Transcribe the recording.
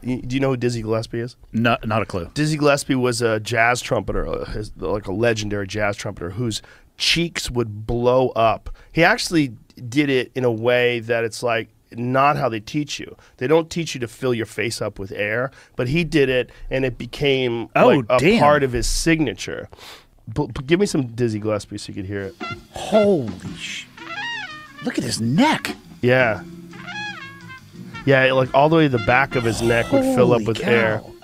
Do you know who Dizzy Gillespie is? No, not a clue. Dizzy Gillespie was a jazz trumpeter, like a legendary jazz trumpeter whose cheeks would blow up. He actually did it in a way that it's like not how they teach you. They don't teach you to fill your face up with air, but he did it, and it became like a part of his signature. Give me some Dizzy Gillespie so you could hear it. Holy sh! Look at his neck. Yeah. Yeah, like all the way to the back of his neck would fill up with air.